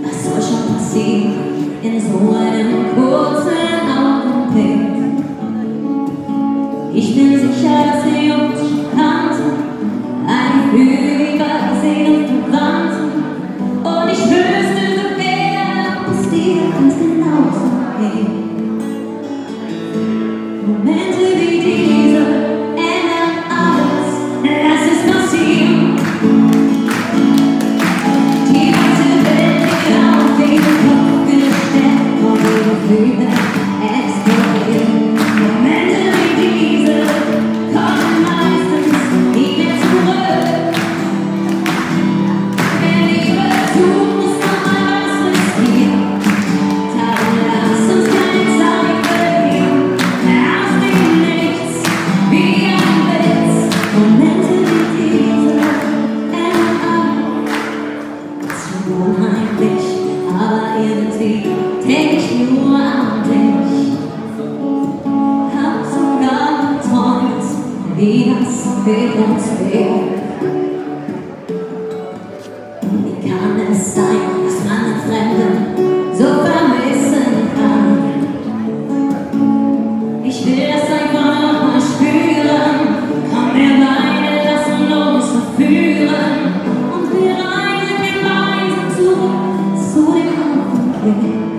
Was soll schon passieren in so einem kurzen Augenblick? Ich bin sicher, dass sie uns schon kannten, ein Gefühl übersehen und verwandt. Und ich wüsste so gerne, ob es dir ganz genauso geht. Momente wie diese ändern alles, lass es passieren. Die ganze Welt wird auf den Kopf gestellt und ihre Gefühle explodieren. Momente wie diese kommen meistens nie mehr zurück. Wer Liebe tut, muss nochmal was riskieren. Darum lass uns keine Zeit verlieren. Aus dem Nichts, wie ein Blitz. Momente wie diese ändern alles. Zu unheimlich, aber irgendwie denk ich nur an dich. Hab sogar geträumt, wie das mit uns wäre. Wie kann es sein, dass man einen Fremden so vermissen kann? Ich will das einfach noch mal spüren. Komm, wir beide lassen uns verführen. Und wir reisen gemeinsam zurück zu dem Augenblick.